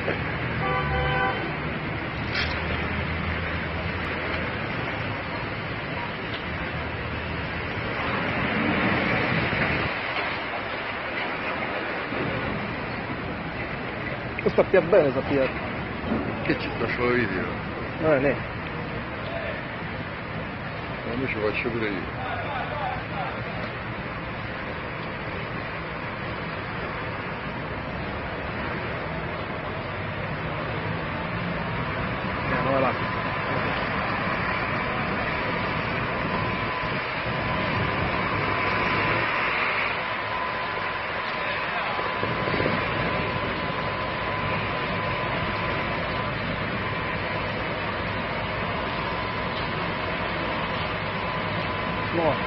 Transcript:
Sta più bene, sapete. Che ci faccio video? Non è ne. Ma ci faccio pure io. Voilà. No.